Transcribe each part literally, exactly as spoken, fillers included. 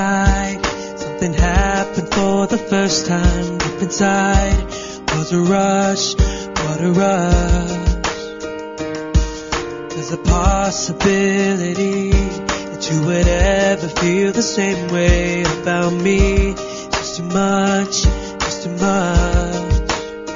tonight. Something happened for the first time deep inside. Was a rush, what a rush. There's a possibility that you would ever feel the same way about me. It's just too much, just too much.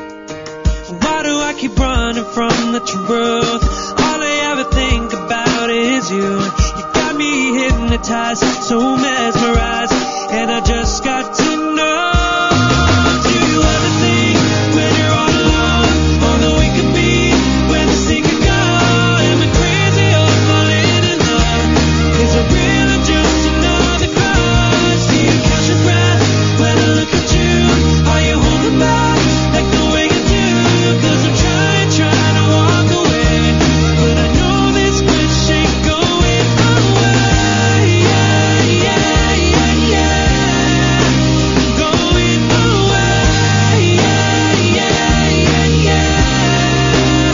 Why do I keep running from the truth? All I ever think about is you. You got me hypnotized, so mesmerized, and I just got to know. Do you ever think when you're all alone, all that we could be, where the sea could go? Am I crazy or falling in love? Is it real or just another crush? Do you catch your breath when I look at you? Are you holding back like the way you do? 'Cause I'm trying, trying to walk away, but I know this wish ain't going away. Yeah, yeah, yeah, yeah. Going away. Yeah, yeah, yeah, yeah.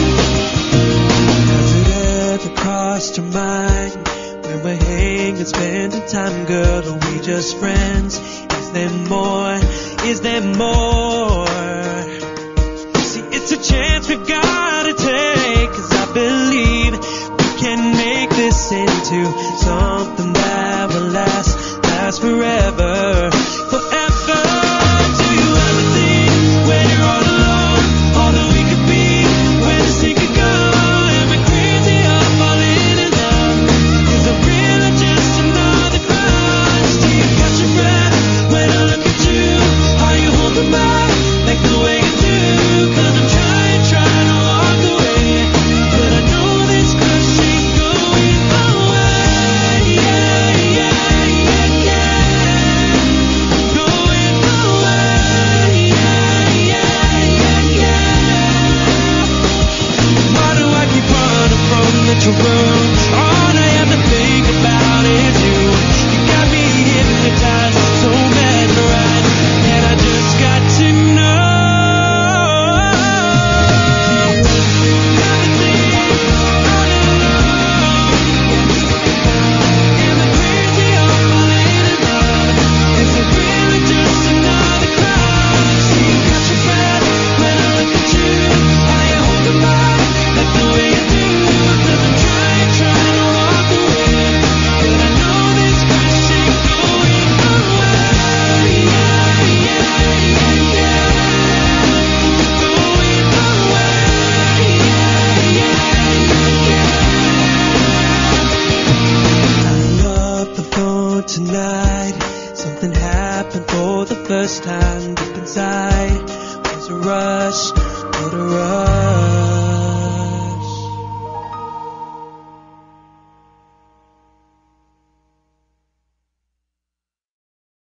Has it ever crossed your mind when we're hanging, spending time, girl? Are we just friends? Is there more? Is there more? See, it's a chance we've gotta take, 'cause I believe we can make this into something that will last, last forever, forever. Do you ever think when you're all alone, all that we could be, where the sea could go? Am I crazy or falling in love? Is it real or just another crush? Do you catch your breath when I look at you? Are you holding back like the way you do? 'Cause I'm trying, trying to walk away, but I know this crush ain't going away. Yeah, yeah, yeah, yeah. Going away. Yeah, yeah, yeah, yeah. Why do I keep running from the truth? All I ever think about is you. You got me hypnotized, so mesmerized, and I just got to know. Am I crazy or falling in love? Is it real or just another crush? Do you catch your breath when I look at you? Are you holding back like the way you do? 'Cause I'm trying, trying to walk away, but I know this crush ain't going away. Yeah, yeah, yeah, yeah. Going away. Yeah, yeah, yeah, yeah. Hang up the phone tonight. Something happened for the first time deep inside. Was a rush, what a rush.